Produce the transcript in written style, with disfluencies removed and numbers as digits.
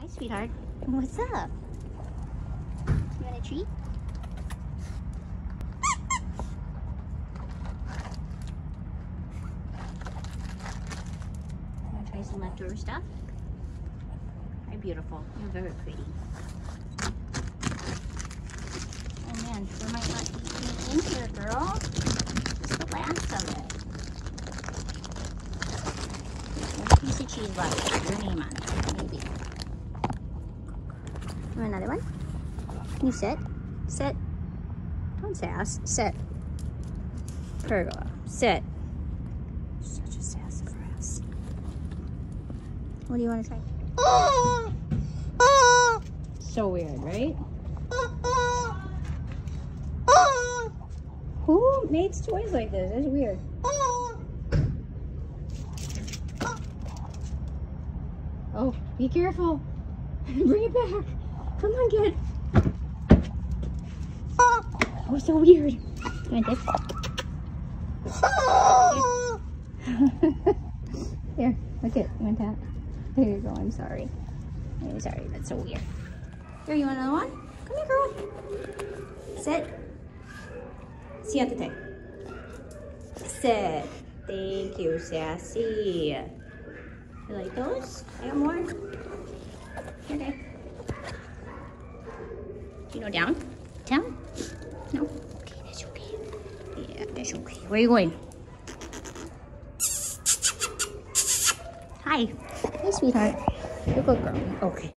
sweetheart. What's up? You want a treat? Want to try some leftover stuff? Very beautiful. You're very pretty. Oh man, there might not be anything in here, girl. Just the last of it. There's a piece of cheese left with your name on it, maybe. Want another one? Can you sit? Sit. Don't sass. Sit. Pergola. Sit. Such a sassy grass. What do you want to try? So weird, right? Who makes toys like this? It's weird. Oh, be careful. Bring it back. Come on, kid. Oh, so weird. You want this? Here, look it. You want that? There you go. I'm sorry. I'm sorry. That's so weird. Here, you want another one? Come here, girl. Sit. See you at the tank. Sit. Thank you, Sassy. You like those? I got more. Okay. Do you know down? Down? No? Okay, that's okay. Yeah, that's okay. Where are you going? Hi. Hey, sweetheart. You're a good girl. Okay.